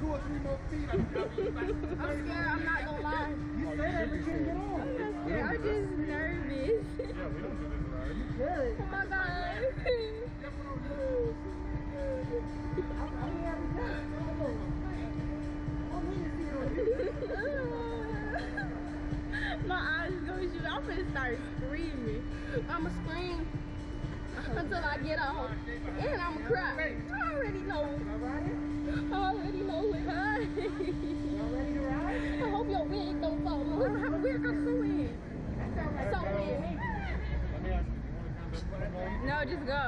2 or 3 more feet. I'm scared, I'm not gonna lie. You say that we can't get on. I'm not scared, I'm just nervous. Yeah, we don't do this right. Good. Oh my god. My eyes is gonna shoot. I'm gonna start screaming. I'ma scream until I get off. And I'ma cry. I already know. I already know it. Ready to ride? I hope your wig don't fall. I don't have a wig, I'm so in. So in. Let me ask you, you want to come this way? No, just go.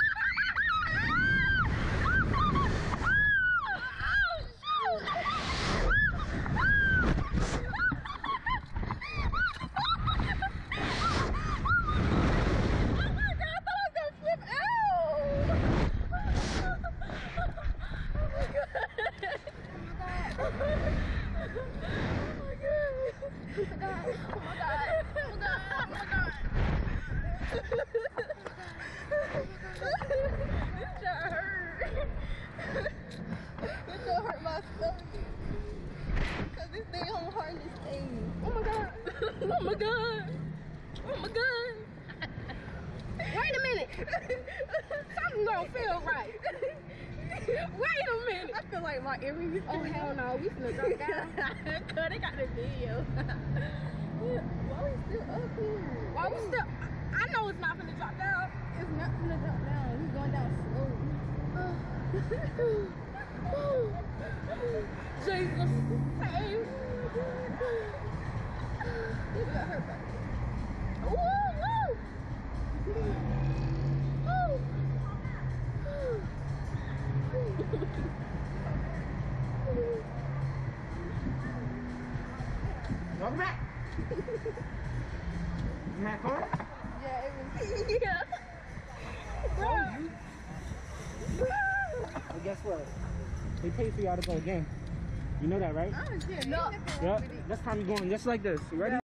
Wait a minute. Something don't feel right. Wait a minute. I feel like my earrings. Oh hell no, we finna drop down. Cause they got the video. Why we still up here? Why we still? I know it's not finna drop down. It's not finna drop down. We going down slow. Jesus save. This got hurt back. Woo woo. Welcome back. You had fun? Yeah, it was. Yeah. Well, guess what? They paid for y'all to go again. You know that, right? I don't care. No. Yep. This time you're going just like this. You ready?